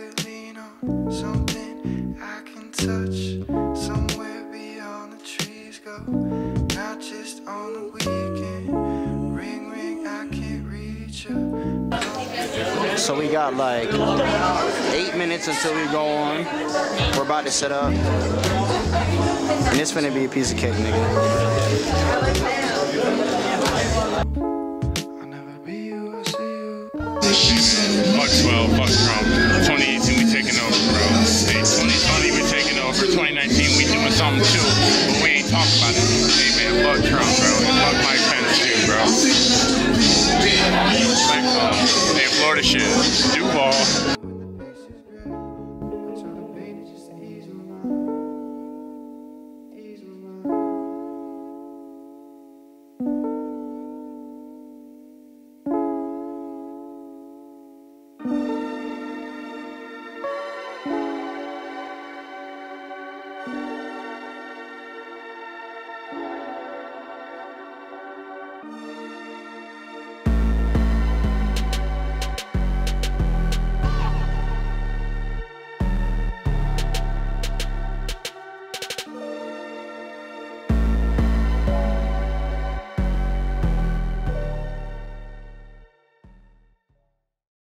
could lean on something I can touch. Somewhere beyond the trees go, not just on the weekend. Ring, ring, I can't reach you. So we got like 8 minutes until we go on. We're about to set up. And it's gonna be a piece of cake, nigga. I'll never be you, I see you. Fuck 12, fuck Trump. 20